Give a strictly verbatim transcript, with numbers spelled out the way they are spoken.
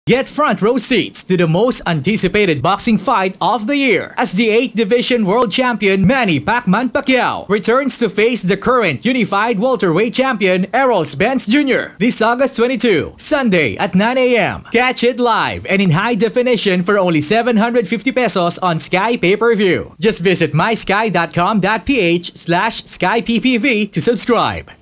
Get front row seats to the most anticipated boxing fight of the year as the eighth Division World Champion Manny Pacquiao returns to face the current unified welterweight champion Errol Spence Junior this August twenty-second, Sunday at nine a m Catch it live and in high definition for only seven hundred fifty pesos on Sky Pay-Per-View. Just visit mysky dot com dot p h slash sky p p v to subscribe.